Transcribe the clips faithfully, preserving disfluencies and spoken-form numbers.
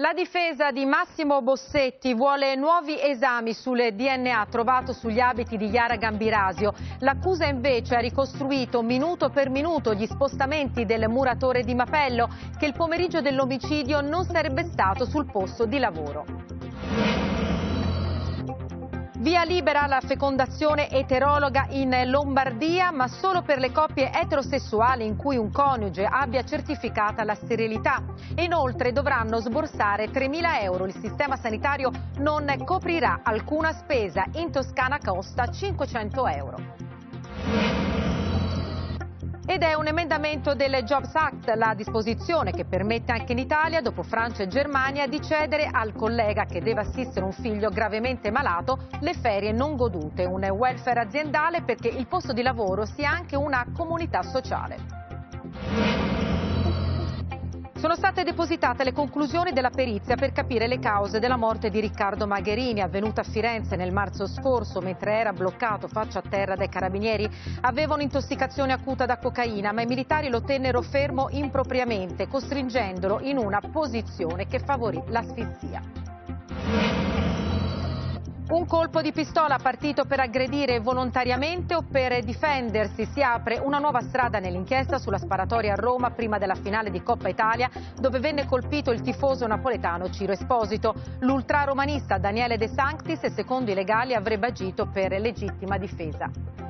La difesa di Massimo Bossetti vuole nuovi esami sul D N A trovato sugli abiti di Yara Gambirasio. L'accusa invece ha ricostruito minuto per minuto gli spostamenti del muratore di Mapello, che il pomeriggio dell'omicidio non sarebbe stato sul posto di lavoro. Via libera alla fecondazione eterologa in Lombardia, ma solo per le coppie eterosessuali in cui un coniuge abbia certificata la sterilità. Inoltre dovranno sborsare tremila euro. Il sistema sanitario non coprirà alcuna spesa. In Toscana costa cinquecento euro. Ed è un emendamento del Jobs Act, la disposizione che permette anche in Italia, dopo Francia e Germania, di cedere al collega che deve assistere un figlio gravemente malato le ferie non godute, un welfare aziendale perché il posto di lavoro sia anche una comunità sociale. Sono state depositate le conclusioni della perizia per capire le cause della morte di Riccardo Magherini, avvenuta a Firenze nel marzo scorso mentre era bloccato faccia a terra dai carabinieri. Aveva un'intossicazione acuta da cocaina, ma i militari lo tennero fermo impropriamente, costringendolo in una posizione che favorì l'asfissia. Un colpo di pistola partito per aggredire volontariamente o per difendersi. Si apre una nuova strada nell'inchiesta sulla sparatoria a Roma prima della finale di Coppa Italia, dove venne colpito il tifoso napoletano Ciro Esposito. L'ultraromanista Daniele De Sanctis, secondo i legali, avrebbe agito per legittima difesa.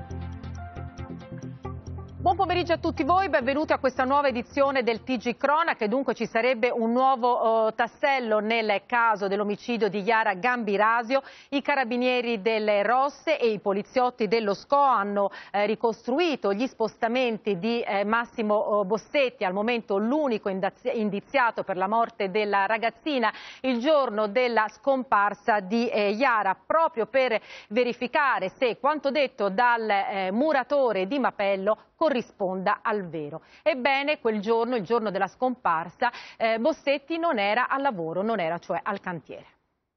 Buon pomeriggio a tutti voi, benvenuti a questa nuova edizione del T G Cronache. Dunque ci sarebbe un nuovo uh, tassello nel caso dell'omicidio di Yara Gambirasio. I carabinieri delle Rosse e i poliziotti dello S C O hanno eh, ricostruito gli spostamenti di eh, Massimo Bossetti, al momento l'unico indiziato per la morte della ragazzina, il giorno della scomparsa di eh, Yara, proprio per verificare se quanto detto dal eh, muratore di Mapello corrisponda al vero. Ebbene, quel giorno, il giorno della scomparsa, eh, Bossetti non era al lavoro, non era cioè al cantiere.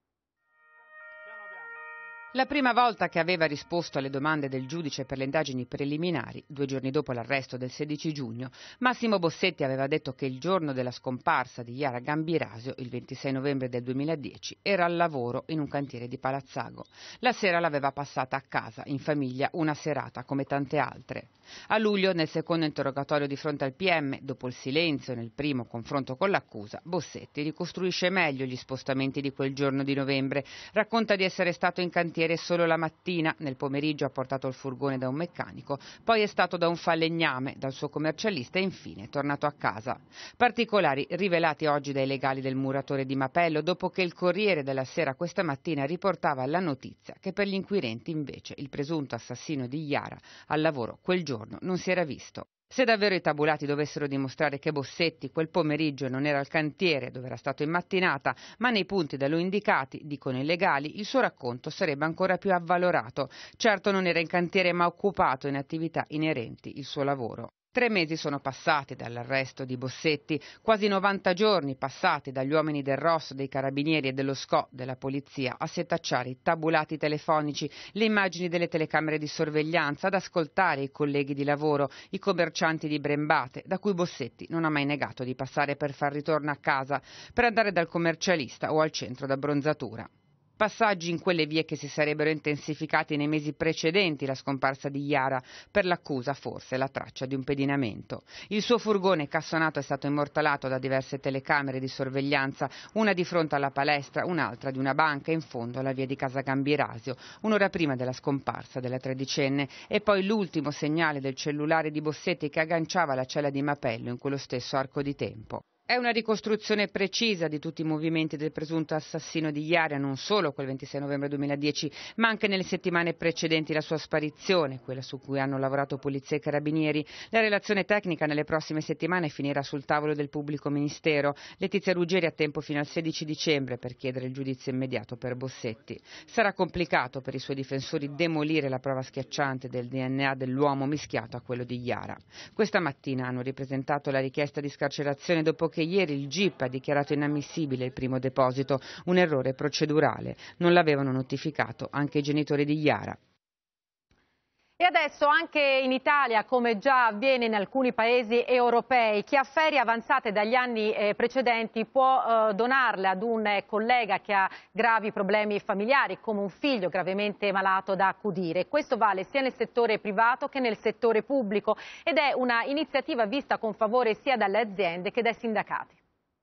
La prima volta che aveva risposto alle domande del giudice per le indagini preliminari, due giorni dopo l'arresto del sedici giugno, Massimo Bossetti aveva detto che il giorno della scomparsa di Yara Gambirasio, il ventisei novembre del duemiladieci, era al lavoro in un cantiere di Palazzago. La sera l'aveva passata a casa, in famiglia, una serata come tante altre. A luglio, nel secondo interrogatorio di fronte al P M, dopo il silenzio nel primo confronto con l'accusa, Bossetti ricostruisce meglio gli spostamenti di quel giorno di novembre, racconta di essere stato in cantiere solo la mattina, nel pomeriggio ha portato il furgone da un meccanico, poi è stato da un falegname, dal suo commercialista e infine è tornato a casa. Particolari rivelati oggi dai legali del muratore di Mapello, dopo che il Corriere della Sera questa mattina riportava la notizia che per gli inquirenti invece il presunto assassino di Yara al lavoro quel giorno non si era visto. Se davvero i tabulati dovessero dimostrare che Bossetti quel pomeriggio non era al cantiere dove era stato in mattinata, ma nei punti da lui indicati, dicono i legali, il suo racconto sarebbe ancora più avvalorato. Certo non era in cantiere ma occupato in attività inerenti il suo lavoro. Tre mesi sono passati dall'arresto di Bossetti, quasi novanta giorni passati dagli uomini del Rosso, dei Carabinieri e dello S C O, della Polizia, a setacciare i tabulati telefonici, le immagini delle telecamere di sorveglianza, ad ascoltare i colleghi di lavoro, i commercianti di Brembate, da cui Bossetti non ha mai negato di passare per far ritorno a casa, per andare dal commercialista o al centro d'abbronzatura. Passaggi in quelle vie che si sarebbero intensificati nei mesi precedenti la scomparsa di Yara, per l'accusa forse la traccia di un pedinamento. Il suo furgone cassonato è stato immortalato da diverse telecamere di sorveglianza, una di fronte alla palestra, un'altra di una banca in fondo alla via di Casa Gambirasio, un'ora prima della scomparsa della tredicenne, e poi l'ultimo segnale del cellulare di Bossetti che agganciava la cella di Mapello in quello stesso arco di tempo. È una ricostruzione precisa di tutti i movimenti del presunto assassino di Yara, non solo quel ventisei novembre duemiladieci, ma anche nelle settimane precedenti la sua sparizione, quella su cui hanno lavorato polizia e carabinieri. La relazione tecnica nelle prossime settimane finirà sul tavolo del pubblico ministero. Letizia Ruggeri ha tempo fino al sedici dicembre per chiedere il giudizio immediato per Bossetti. Sarà complicato per i suoi difensori demolire la prova schiacciante del D N A dell'uomo mischiato a quello di Yara. Questa mattina hanno ripresentato la richiesta di scarcerazione dopo che ieri il G I P ha dichiarato inammissibile il primo deposito, un errore procedurale. Non l'avevano notificato anche i genitori di Yara. E adesso anche in Italia, come già avviene in alcuni paesi europei, chi ha ferie avanzate dagli anni eh, precedenti può eh, donarle ad un eh, collega che ha gravi problemi familiari, come un figlio gravemente malato da accudire. Questo vale sia nel settore privato che nel settore pubblico ed è una iniziativa vista con favore sia dalle aziende che dai sindacati.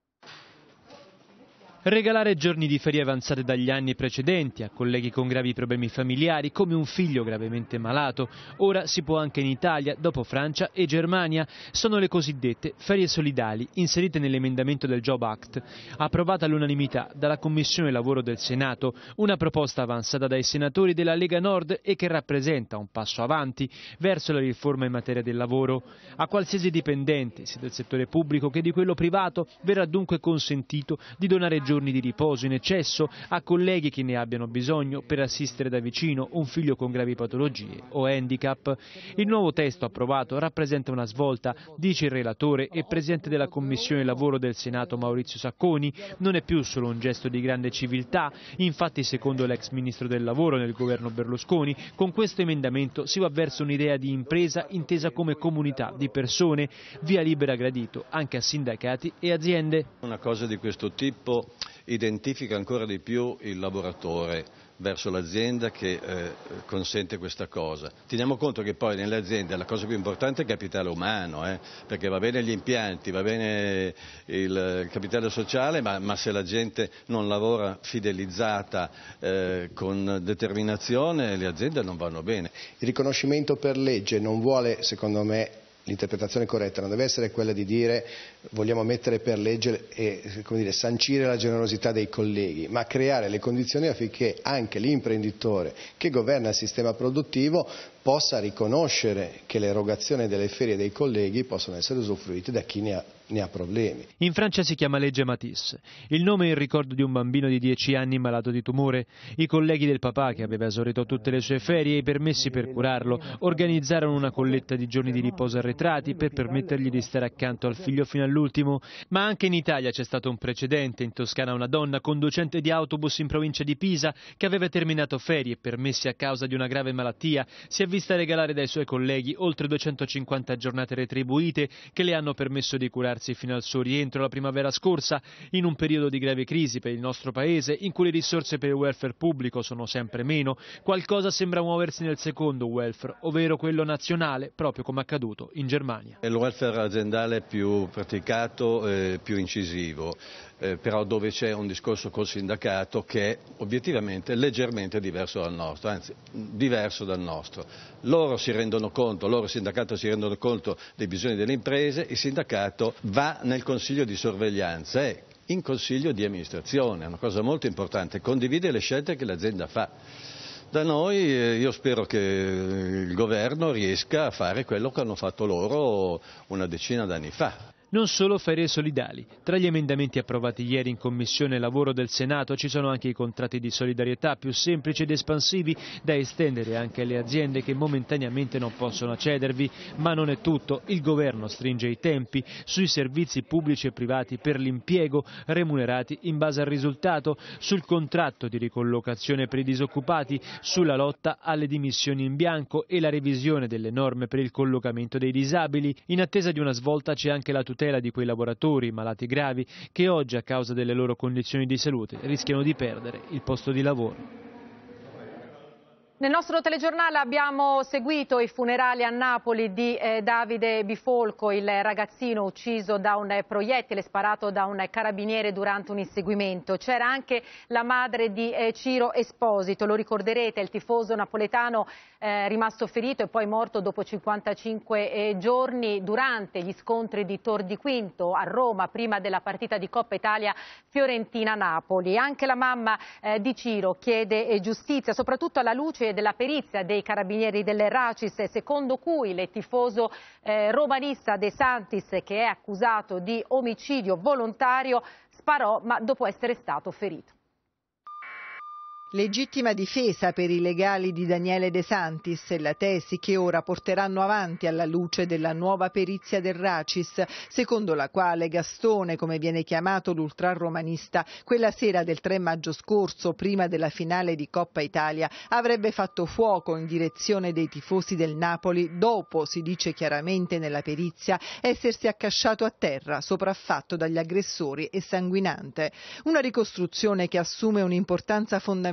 Regalare giorni di ferie avanzate dagli anni precedenti a colleghi con gravi problemi familiari come un figlio gravemente malato, ora si può anche in Italia, dopo Francia e Germania. Sono le cosiddette ferie solidali, inserite nell'emendamento del Job Act, approvata all'unanimità dalla Commissione Lavoro del Senato, una proposta avanzata dai senatori della Lega Nord e che rappresenta un passo avanti verso la riforma in materia del lavoro. A qualsiasi dipendente, sia del settore pubblico che di quello privato, verrà dunque consentito di donare giorni di riposo in eccesso a colleghi che ne abbiano bisogno per assistere da vicino un figlio con gravi patologie o handicap. Il nuovo testo approvato rappresenta una svolta, dice il relatore e presidente della Commissione Lavoro del Senato Maurizio Sacconi. Non è più solo un gesto di grande civiltà, infatti secondo l'ex ministro del lavoro nel governo Berlusconi, con questo emendamento si va verso un'idea di impresa intesa come comunità di persone, via libera gradito anche a sindacati e aziende. Una cosa di questo tipo identifica ancora di più il lavoratore verso l'azienda che eh, consente questa cosa. Teniamo conto che poi nelle aziende la cosa più importante è il capitale umano, eh, perché va bene gli impianti, va bene il, il capitale sociale, ma, ma se la gente non lavora fidelizzata eh, con determinazione, le aziende non vanno bene. Il riconoscimento per legge non vuole, secondo me, l'interpretazione corretta non deve essere quella di dire vogliamo mettere per legge e come dire, sancire la generosità dei colleghi, ma creare le condizioni affinché anche l'imprenditore che governa il sistema produttivo possa riconoscere che l'erogazione delle ferie dei colleghi possono essere usufruite da chi ne ha, ne ha problemi. In Francia si chiama legge Matisse. Il nome è in ricordo di un bambino di dieci anni malato di tumore. I colleghi del papà, che aveva esaurito tutte le sue ferie e i permessi per curarlo, organizzarono una colletta di giorni di riposo arretrati per permettergli di stare accanto al figlio fino all'ultimo. Ma anche in Italia c'è stato un precedente. In Toscana una donna, conducente di autobus in provincia di Pisa, che aveva terminato ferie e permessi a causa di una grave malattia, si è vista regalare dai suoi colleghi oltre duecentocinquanta giornate retribuite che le hanno permesso di curarsi fino al suo rientro la primavera scorsa, in un periodo di grave crisi per il nostro paese, in cui le risorse per il welfare pubblico sono sempre meno. Qualcosa sembra muoversi nel secondo welfare, ovvero quello nazionale, proprio come accaduto in Germania. È il welfare aziendale più praticato, eh, più incisivo. Eh, però dove c'è un discorso col sindacato che è obiettivamente leggermente diverso dal nostro, anzi diverso dal nostro. Loro si rendono conto, loro il sindacato si rendono conto dei bisogni delle imprese, il sindacato va nel consiglio di sorveglianza e in consiglio di amministrazione, è una cosa molto importante, condivide le scelte che l'azienda fa. Da noi eh, io spero che il governo riesca a fare quello che hanno fatto loro una decina d'anni fa. Non solo ferie solidali. Tra gli emendamenti approvati ieri in Commissione Lavoro del Senato ci sono anche i contratti di solidarietà più semplici ed espansivi da estendere anche alle aziende che momentaneamente non possono accedervi. Ma non è tutto. Il governo stringe i tempi sui servizi pubblici e privati per l'impiego remunerati in base al risultato, sul contratto di ricollocazione per i disoccupati, sulla lotta alle dimissioni in bianco e la revisione delle norme per il collocamento dei disabili. In attesa di una svolta c'è anche la tutela di quei lavoratori malati gravi che oggi a causa delle loro condizioni di salute rischiano di perdere il posto di lavoro. Nel nostro telegiornale abbiamo seguito i funerali a Napoli di eh, Davide Bifolco, il ragazzino ucciso da un proiettile sparato da un carabiniere durante un inseguimento. C'era anche la madre di eh, Ciro Esposito, lo ricorderete, il tifoso napoletano eh, rimasto ferito e poi morto dopo cinquantacinque eh, giorni durante gli scontri di Tor di Quinto a Roma prima della partita di Coppa Italia Fiorentina-Napoli. Anche la mamma eh, di Ciro chiede eh, giustizia, soprattutto alla luce della perizia dei carabinieri del Racis, secondo cui il tifoso eh, romanista De Santis, che è accusato di omicidio volontario, sparò ma dopo essere stato ferito. Legittima difesa per i legali di Daniele De Santis e la tesi che ora porteranno avanti alla luce della nuova perizia del Racis, secondo la quale Gastone, come viene chiamato l'ultraromanista, quella sera del tre maggio scorso, prima della finale di Coppa Italia, avrebbe fatto fuoco in direzione dei tifosi del Napoli dopo, si dice chiaramente nella perizia, essersi accasciato a terra, sopraffatto dagli aggressori e sanguinante. Una ricostruzione che assume un'importanza fondamentale.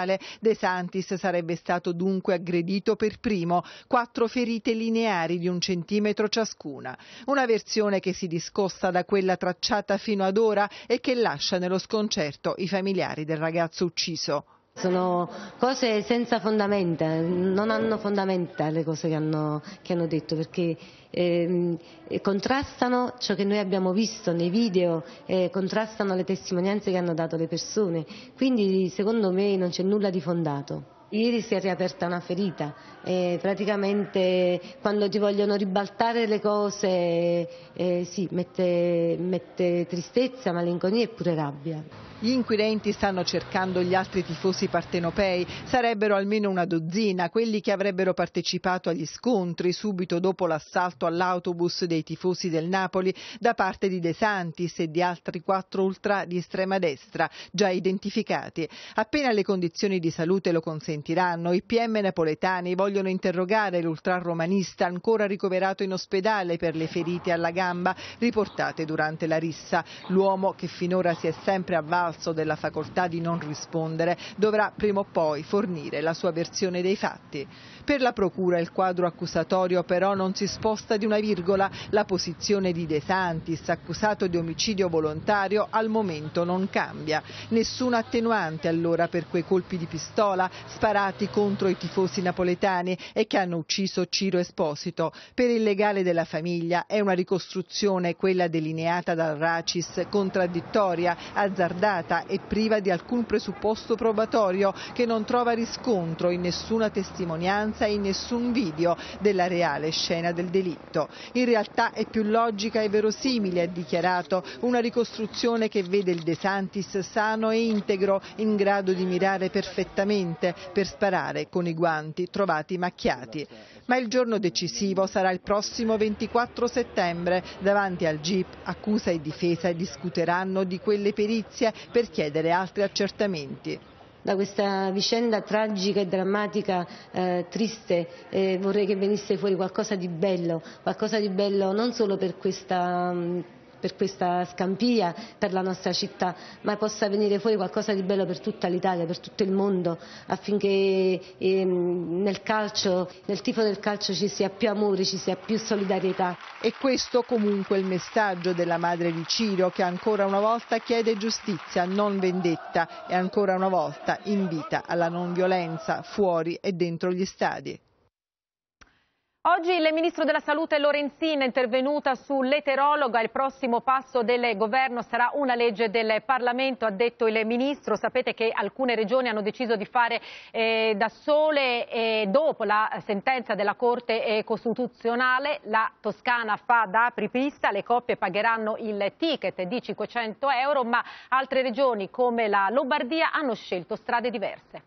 De Santis sarebbe stato dunque aggredito per primo, quattro ferite lineari di un centimetro ciascuna. Una versione che si discosta da quella tracciata fino ad ora e che lascia nello sconcerto i familiari del ragazzo ucciso. Sono cose senza fondamenta, non hanno fondamenta le cose che hanno, che hanno detto, perché eh, contrastano ciò che noi abbiamo visto nei video, eh, contrastano le testimonianze che hanno dato le persone, quindi secondo me non c'è nulla di fondato. Ieri si è riaperta una ferita e praticamente quando ti vogliono ribaltare le cose eh, sì, mette, mette tristezza, malinconia e pure rabbia. Gli inquirenti stanno cercando gli altri tifosi partenopei, sarebbero almeno una dozzina, quelli che avrebbero partecipato agli scontri subito dopo l'assalto all'autobus dei tifosi del Napoli da parte di De Santis e di altri quattro ultra di estrema destra, già identificati. Appena le condizioni di salute lo consentiranno, i P M napoletani vogliono interrogare l'ultraromanista ancora ricoverato in ospedale per le ferite alla gamba riportate durante la rissa. L'uomo, che finora si è sempre avvalso della facoltà di non rispondere, dovrà prima o poi fornire la sua versione dei fatti. Per la procura il quadro accusatorio però non si sposta di una virgola. La posizione di De Santis, accusato di omicidio volontario, al momento non cambia. Nessuna attenuante allora per quei colpi di pistola sparati contro i tifosi napoletani e che hanno ucciso Ciro Esposito. Per il legale della famiglia è una ricostruzione, quella delineata dal Racis, contraddittoria, azzardata e priva di alcun presupposto probatorio, che non trova riscontro in nessuna testimonianza e in nessun video della reale scena del delitto. In realtà è più logica e verosimile, ha dichiarato, una ricostruzione che vede il De Santis sano e integro, in grado di mirare perfettamente per sparare con i guanti trovati macchiati. Ma il giorno decisivo sarà il prossimo ventiquattro settembre. Davanti al G I P accusa e difesa discuteranno di quelle perizie per chiedere altri accertamenti. Da questa vicenda tragica e drammatica, eh, triste, eh, vorrei che venisse fuori qualcosa di bello, qualcosa di bello non solo per questa, per questa Scampia, per la nostra città, ma possa venire fuori qualcosa di bello per tutta l'Italia, per tutto il mondo, affinché eh, nel calcio, nel tifo del calcio ci sia più amore, ci sia più solidarietà. E questo comunque il messaggio della madre di Ciro, che ancora una volta chiede giustizia, non vendetta, e ancora una volta invita alla non violenza fuori e dentro gli stadi. Oggi il Ministro della Salute Lorenzin è intervenuta sull'eterologa. Il prossimo passo del governo sarà una legge del Parlamento, ha detto il Ministro. Sapete che alcune regioni hanno deciso di fare eh, da sole eh, dopo la sentenza della Corte eh, Costituzionale. La Toscana fa da apripista, le coppie pagheranno il ticket di cinquecento euro, ma altre regioni come la Lombardia hanno scelto strade diverse.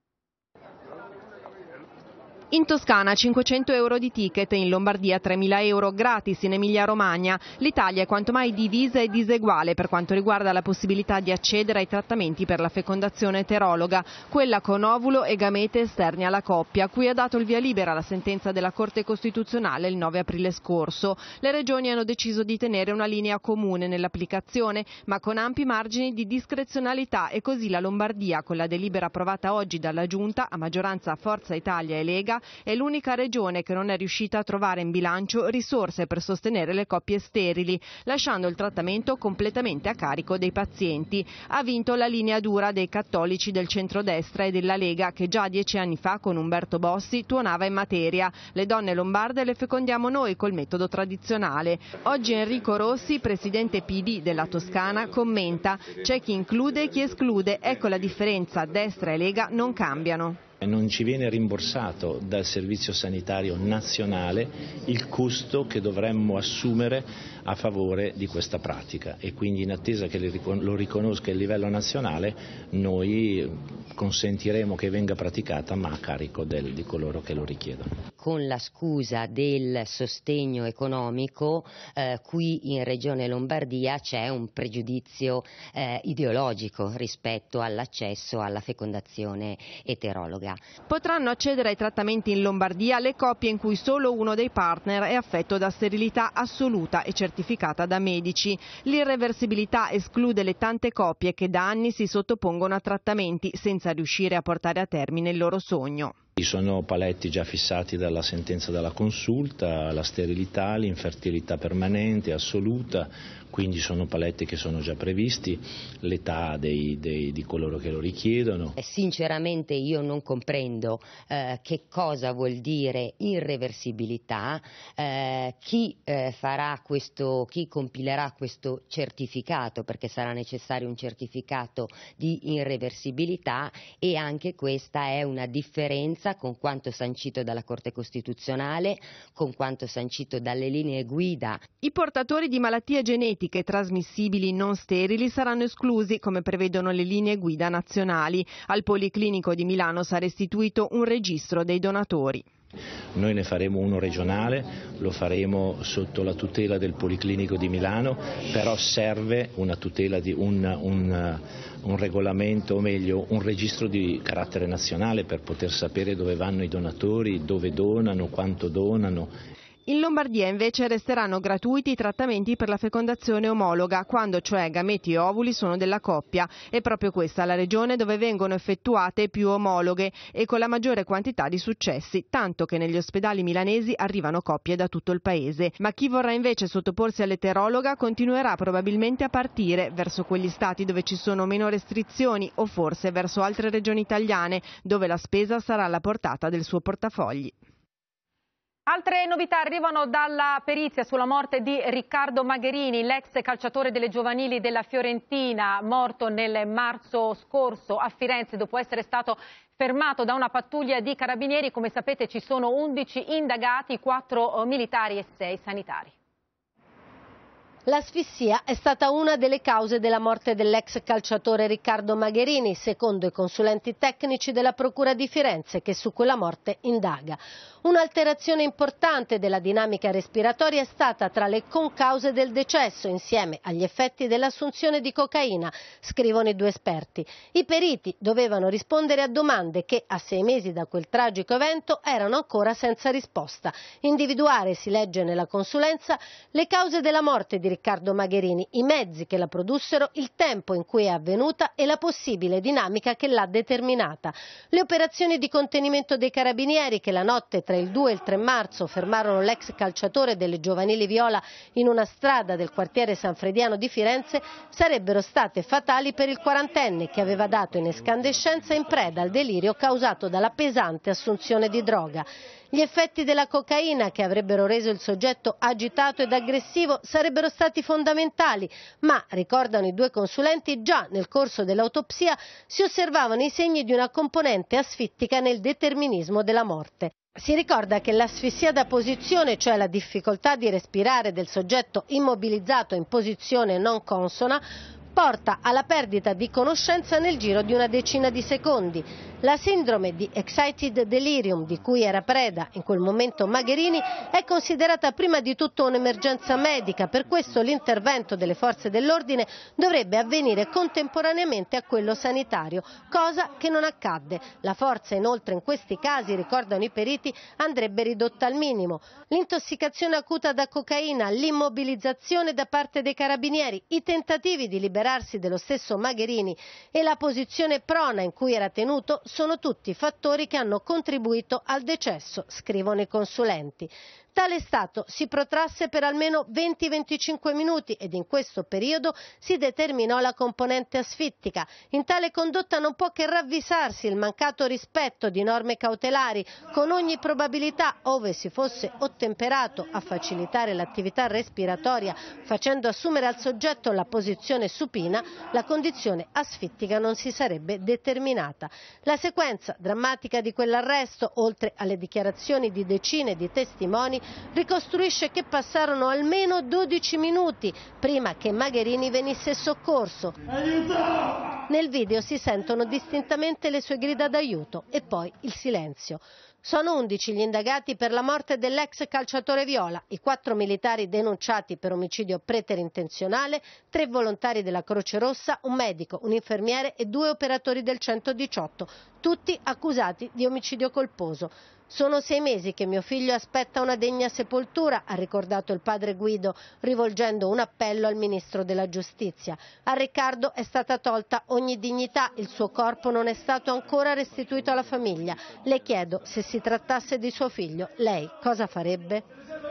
In Toscana cinquecento euro di ticket, in Lombardia tremila euro gratis in Emilia-Romagna. L'Italia è quanto mai divisa e diseguale per quanto riguarda la possibilità di accedere ai trattamenti per la fecondazione eterologa, quella con ovulo e gamete esterni alla coppia, a cui ha dato il via libera la sentenza della Corte Costituzionale il nove aprile scorso. Le regioni hanno deciso di tenere una linea comune nell'applicazione, ma con ampi margini di discrezionalità, e così la Lombardia, con la delibera approvata oggi dalla Giunta, a maggioranza Forza Italia e Lega, è l'unica regione che non è riuscita a trovare in bilancio risorse per sostenere le coppie sterili, lasciando il trattamento completamente a carico dei pazienti. Ha vinto la linea dura dei cattolici del centrodestra e della Lega, che già dieci anni fa con Umberto Bossi tuonava in materia. Le donne lombarde le fecondiamo noi col metodo tradizionale. Oggi Enrico Rossi, presidente P D della Toscana, commenta: c'è chi include e chi esclude, ecco la differenza, destra e Lega non cambiano. Non ci viene rimborsato dal Servizio Sanitario Nazionale il costo che dovremmo assumere a favore di questa pratica e quindi in attesa che lo riconosca il livello nazionale noi consentiremo che venga praticata ma a carico del, di coloro che lo richiedono. Con la scusa del sostegno economico, eh, qui in Regione Lombardia c'è un pregiudizio eh, ideologico rispetto all'accesso alla fecondazione eterologa. Potranno accedere ai trattamenti in Lombardia le coppie in cui solo uno dei partner è affetto da sterilità assoluta e certificata da medici. L'irreversibilità esclude le tante coppie che da anni si sottopongono a trattamenti senza riuscire a portare a termine il loro sogno. Ci sono paletti già fissati dalla sentenza della consulta, la sterilità, l'infertilità permanente, assoluta, quindi sono paletti che sono già previsti, l'età dei, dei, di coloro che lo richiedono. Sinceramente io non comprendo eh, che cosa vuol dire irreversibilità, eh, chi eh, farà questo, chi compilerà questo certificato, perché sarà necessario un certificato di irreversibilità e anche questa è una differenza con quanto sancito dalla Corte Costituzionale, con quanto sancito dalle linee guida. I portatori di malattie genetiche trasmissibili non sterili saranno esclusi, come prevedono le linee guida nazionali. Al Policlinico di Milano sarà istituito un registro dei donatori. Noi ne faremo uno regionale, lo faremo sotto la tutela del Policlinico di Milano, però serve una tutela di un, un, un regolamento, o meglio un registro di carattere nazionale per poter sapere dove vanno i donatori, dove donano, quanto donano. In Lombardia invece resteranno gratuiti i trattamenti per la fecondazione omologa, quando cioè gameti e ovuli sono della coppia. È proprio questa la regione dove vengono effettuate più omologhe e con la maggiore quantità di successi, tanto che negli ospedali milanesi arrivano coppie da tutto il paese. Ma chi vorrà invece sottoporsi all'eterologa continuerà probabilmente a partire verso quegli stati dove ci sono meno restrizioni o forse verso altre regioni italiane dove la spesa sarà alla portata del suo portafogli. Altre novità arrivano dalla perizia sulla morte di Riccardo Magherini, l'ex calciatore delle giovanili della Fiorentina, morto nel marzo scorso a Firenze dopo essere stato fermato da una pattuglia di carabinieri. Come sapete ci sono undici indagati, quattro militari e sei sanitari. L'asfissia è stata una delle cause della morte dell'ex calciatore Riccardo Magherini, secondo i consulenti tecnici della Procura di Firenze, che su quella morte indaga. Un'alterazione importante della dinamica respiratoria è stata tra le concause del decesso, insieme agli effetti dell'assunzione di cocaina, scrivono i due esperti. I periti dovevano rispondere a domande che, a sei mesi da quel tragico evento, erano ancora senza risposta. Individuare, si legge nella consulenza, le cause della morte di Riccardo Magherini, i mezzi che la produssero, il tempo in cui è avvenuta e la possibile dinamica che l'ha determinata. Le operazioni di contenimento dei carabinieri che la notte tra il due e il tre marzo fermarono l'ex calciatore delle giovanili viola in una strada del quartiere Sanfrediano di Firenze sarebbero state fatali per il quarantenne che aveva dato in escandescenza in preda al delirio causato dalla pesante assunzione di droga. Gli effetti della cocaina che avrebbero reso il soggetto agitato ed aggressivo sarebbero stati fondamentali, ma, ricordano i due consulenti, già nel corso dell'autopsia si osservavano i segni di una componente asfittica nel determinismo della morte. Si ricorda che l'asfissia da posizione, cioè la difficoltà di respirare del soggetto immobilizzato in posizione non consona, porta alla perdita di conoscenza nel giro di una decina di secondi. La sindrome di excited delirium di cui era preda in quel momento Magherini è considerata prima di tutto un'emergenza medica, per questo l'intervento delle forze dell'ordine dovrebbe avvenire contemporaneamente a quello sanitario, cosa che non accadde. La forza inoltre in questi casi, ricordano i periti, andrebbe ridotta al minimo. L'intossicazione acuta da cocaina, l'immobilizzazione da parte dei carabinieri, i tentativi di liberarsi dello stesso Magherini e la posizione prona in cui era tenuto sono tutti fattori che hanno contribuito al decesso, scrivono i consulenti. Tale stato si protrasse per almeno venti venticinque minuti ed in questo periodo si determinò la componente asfittica. In tale condotta non può che ravvisarsi il mancato rispetto di norme cautelari, con ogni probabilità, ove si fosse ottemperato a facilitare l'attività respiratoria facendo assumere al soggetto la posizione superiore, supina, la condizione asfittica non si sarebbe determinata. La sequenza drammatica di quell'arresto, oltre alle dichiarazioni di decine di testimoni, ricostruisce che passarono almeno dodici minuti prima che Magherini venisse soccorso. Aiuto! Nel video si sentono distintamente le sue grida d'aiuto e poi il silenzio. Sono undici gli indagati per la morte dell'ex calciatore Viola, i quattro militari denunciati per omicidio preterintenzionale, tre volontari della Croce Rossa, un medico, un infermiere e due operatori del centodiciotto, tutti accusati di omicidio colposo. Sono sei mesi che mio figlio aspetta una degna sepoltura, ha ricordato il padre Guido, rivolgendo un appello al ministro della giustizia. A Riccardo è stata tolta ogni dignità, il suo corpo non è stato ancora restituito alla famiglia. Le chiedo, se si trattasse di suo figlio, lei cosa farebbe?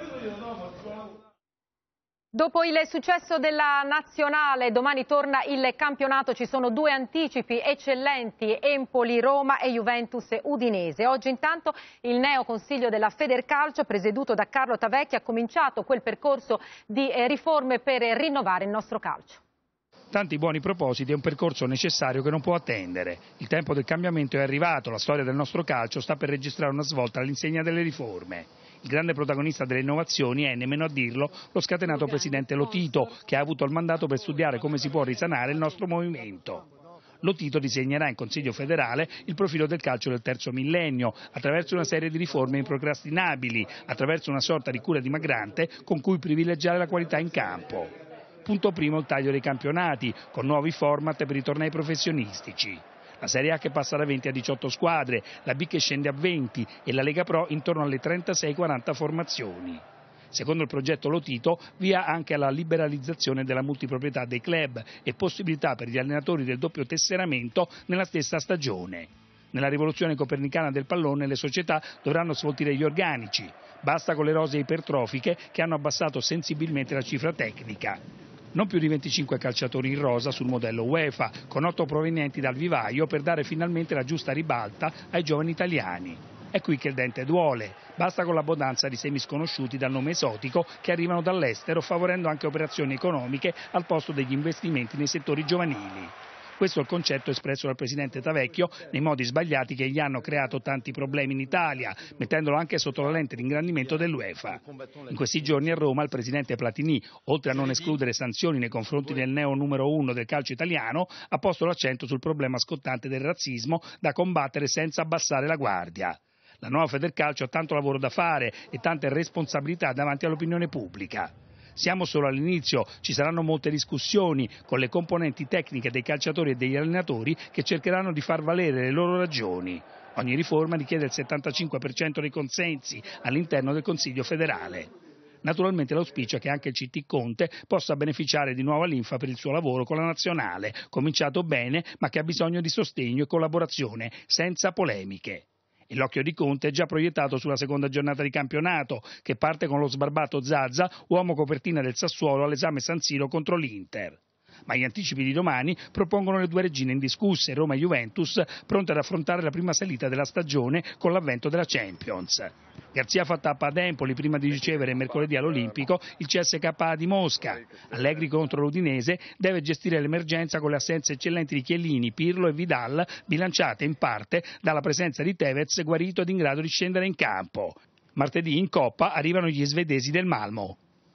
Dopo il successo della nazionale, domani torna il campionato, ci sono due anticipi eccellenti, Empoli-Roma e Juventus-Udinese. Oggi intanto il neo consiglio della Federcalcio, presieduto da Carlo Tavecchi, ha cominciato quel percorso di riforme per rinnovare il nostro calcio. Tanti buoni propositi, è un percorso necessario che non può attendere. Il tempo del cambiamento è arrivato, la storia del nostro calcio sta per registrare una svolta all'insegna delle riforme. Il grande protagonista delle innovazioni è, nemmeno a dirlo, lo scatenato presidente Lotito, che ha avuto il mandato per studiare come si può risanare il nostro movimento. Lotito disegnerà in Consiglio federale il profilo del calcio del terzo millennio, attraverso una serie di riforme improcrastinabili, attraverso una sorta di cura dimagrante con cui privilegiare la qualità in campo. Punto primo il taglio dei campionati, con nuovi format per i tornei professionistici. La Serie A che passa da venti a diciotto squadre, la B che scende a venti e la Lega Pro intorno alle trentasei quaranta formazioni. Secondo il progetto Lotito, via anche alla liberalizzazione della multiproprietà dei club e possibilità per gli allenatori del doppio tesseramento nella stessa stagione. Nella rivoluzione copernicana del pallone le società dovranno sfoltire gli organici. Basta con le rose ipertrofiche che hanno abbassato sensibilmente la cifra tecnica. Non più di venticinque calciatori in rosa sul modello UEFA, con otto provenienti dal vivaio per dare finalmente la giusta ribalta ai giovani italiani. È qui che il dente duole. Basta con l'abbondanza di semi sconosciuti dal nome esotico che arrivano dall'estero, favorendo anche operazioni economiche al posto degli investimenti nei settori giovanili. Questo è il concetto espresso dal presidente Tavecchio nei modi sbagliati che gli hanno creato tanti problemi in Italia, mettendolo anche sotto la lente di ingrandimento dell'UEFA. In questi giorni a Roma il presidente Platini, oltre a non escludere sanzioni nei confronti del neo numero uno del calcio italiano, ha posto l'accento sul problema scottante del razzismo da combattere senza abbassare la guardia. La nuova Federcalcio ha tanto lavoro da fare e tante responsabilità davanti all'opinione pubblica. Siamo solo all'inizio, ci saranno molte discussioni con le componenti tecniche dei calciatori e degli allenatori che cercheranno di far valere le loro ragioni. Ogni riforma richiede il settantacinque per cento dei consensi all'interno del Consiglio federale. Naturalmente l'auspicio è che anche il C T Conte possa beneficiare di nuova linfa per il suo lavoro con la nazionale, cominciato bene ma che ha bisogno di sostegno e collaborazione, senza polemiche. E l'occhio di Conte è già proiettato sulla seconda giornata di campionato, che parte con lo sbarbato Zaza, uomo copertina del Sassuolo all'esame San Siro contro l'Inter. Ma gli anticipi di domani propongono le due regine indiscusse, Roma e Juventus, pronte ad affrontare la prima salita della stagione con l'avvento della Champions. Garzia fa tappa ad Empoli prima di ricevere mercoledì all'Olimpico il C S K A di Mosca. Allegri contro l'Udinese deve gestire l'emergenza con le assenze eccellenti di Chiellini, Pirlo e Vidal, bilanciate in parte dalla presenza di Tevez guarito ed in grado di scendere in campo. Martedì in Coppa arrivano gli svedesi del Malmo.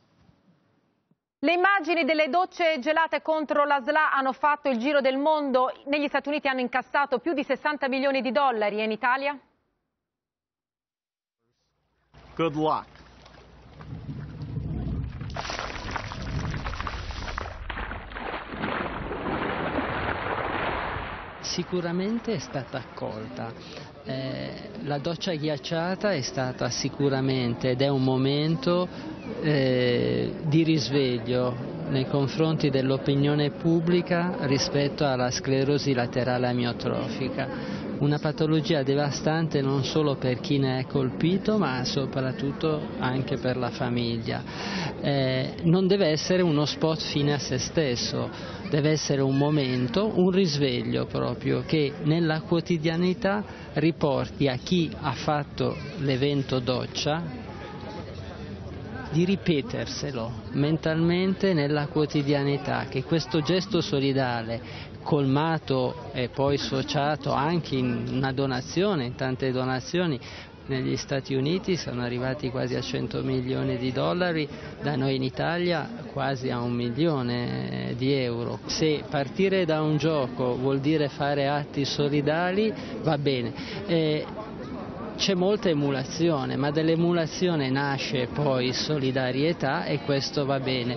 Le immagini delle docce gelate contro la S L A hanno fatto il giro del mondo. Negli Stati Uniti hanno incassato più di sessanta milioni di dollari e in Italia? Good luck. Sicuramente è stata accolta. Eh, la doccia ghiacciata è stata sicuramente ed è un momento eh, di risveglio nei confronti dell'opinione pubblica rispetto alla sclerosi laterale amiotrofica, una patologia devastante non solo per chi ne è colpito ma soprattutto anche per la famiglia. Eh, non deve essere uno spot fine a se stesso, deve essere un momento, un risveglio proprio che nella quotidianità riporti a chi ha fatto l'evento doccia di ripeterselo mentalmente nella quotidianità, che questo gesto solidale, colmato e poi associato anche in una donazione, in tante donazioni, negli Stati Uniti sono arrivati quasi a cento milioni di dollari, da noi in Italia quasi a un milione di euro. Se partire da un gioco vuol dire fare atti solidali, va bene. Eh, C'è molta emulazione, ma dall'emulazione nasce poi solidarietà e questo va bene.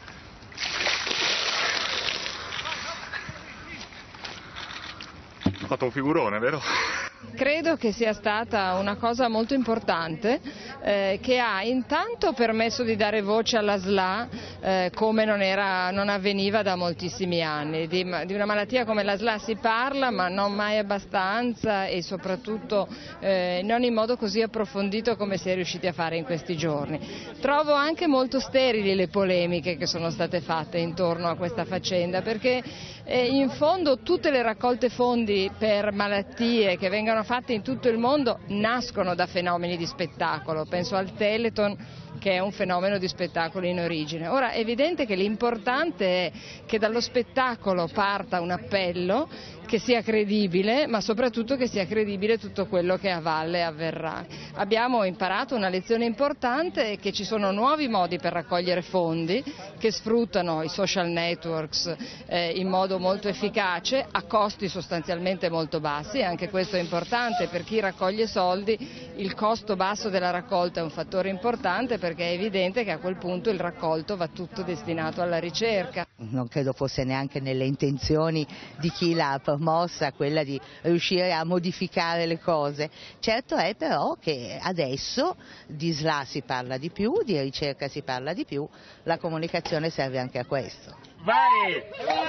Ho fatto un figurone, vero? Credo che sia stata una cosa molto importante eh, che ha intanto permesso di dare voce alla S L A eh, come non, era, non avveniva da moltissimi anni. Di, di una malattia come la S L A si parla ma non mai abbastanza e soprattutto eh, non in modo così approfondito come si è riusciti a fare in questi giorni. Trovo anche molto sterili le polemiche che sono state fatte intorno a questa faccenda, perché eh, in fondo tutte le raccolte fondi per malattie che vengono fatte in tutto il mondo nascono da fenomeni di spettacolo, penso al Telethon che è un fenomeno di spettacolo in origine. Ora è evidente che l'importante è che dallo spettacolo parta un appello che sia credibile, ma soprattutto che sia credibile tutto quello che a valle avverrà. Abbiamo imparato una lezione importante, che ci sono nuovi modi per raccogliere fondi che sfruttano i social networks eh, in modo molto efficace a costi sostanzialmente molto bassi. Anche questo è importante per chi raccoglie soldi, il costo basso della raccolta è un fattore importante, perché è evidente che a quel punto il raccolto va tutto destinato alla ricerca. Non credo fosse neanche nelle intenzioni di chi l'ha promossa quella di riuscire a modificare le cose. Certo è però che adesso di S L A si parla di più, di ricerca si parla di più, la comunicazione serve anche a questo. Vai!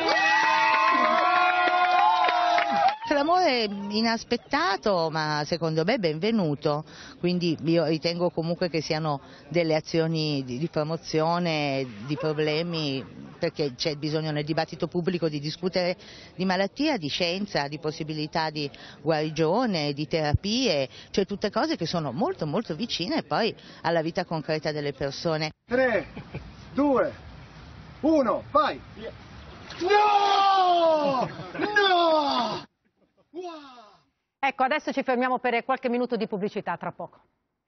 Clamore inaspettato, ma secondo me benvenuto, quindi io ritengo comunque che siano delle azioni di, di promozione di problemi, perché c'è bisogno nel dibattito pubblico di discutere di malattia, di scienza, di possibilità di guarigione, di terapie, cioè tutte cose che sono molto molto vicine poi alla vita concreta delle persone. tre, due, uno, vai! No! No! Ecco, adesso ci fermiamo per qualche minuto di pubblicità, tra poco.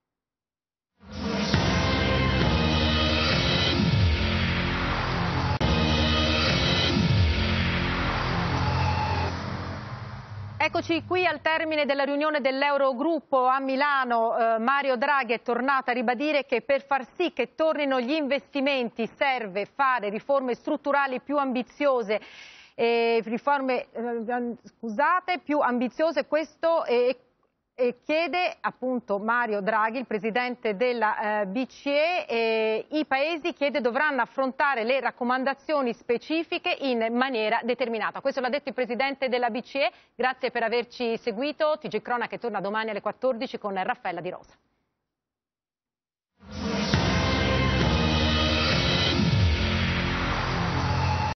Eccoci qui al termine della riunione dell'Eurogruppo a Milano. Eh, Mario Draghi è tornato a ribadire che per far sì che tornino gli investimenti serve fare riforme strutturali più ambiziose. E riforme eh, scusate, più ambiziose, questo e, e chiede appunto Mario Draghi, il presidente della eh, B C E, e i paesi chiede dovranno affrontare le raccomandazioni specifiche in maniera determinata. Questo l'ha detto il presidente della B C E. Grazie per averci seguito. T G Cronache torna domani alle quattordici con Raffaella Di Rosa.